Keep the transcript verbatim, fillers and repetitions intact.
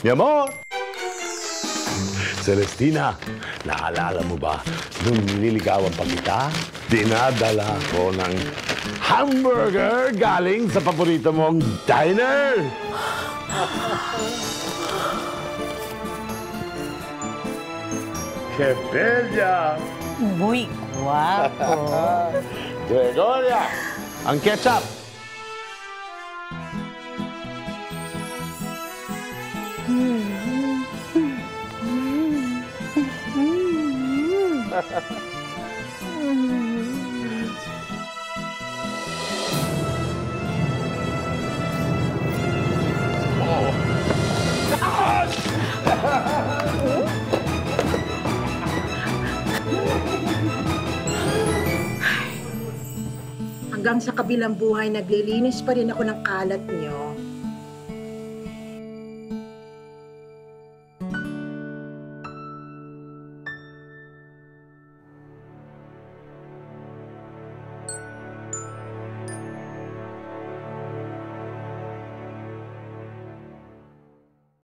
Mi amor! Celestina, naalala mo ba nung nililigawan pa kita? Dinadala ko ng hamburger galing sa paborito mong diner! ¡Qué bella! Muy guapo. Gregoria, ang ketchup! Hanggang sa kabilang buhay, naglilinis pa rin ako ng kalat niyo.